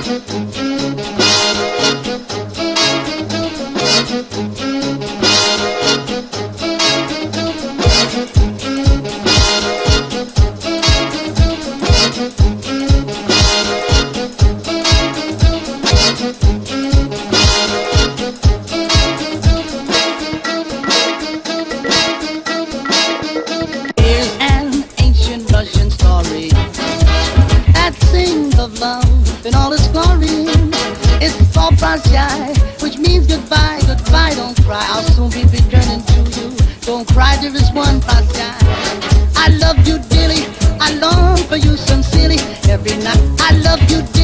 In all its glory, it's for Prasya, which means goodbye, goodbye, don't cry. I'll soon be returning to you. Don't cry, there is one Prasya. I love you dearly, I long for you sincerely. Every night I love you dearly.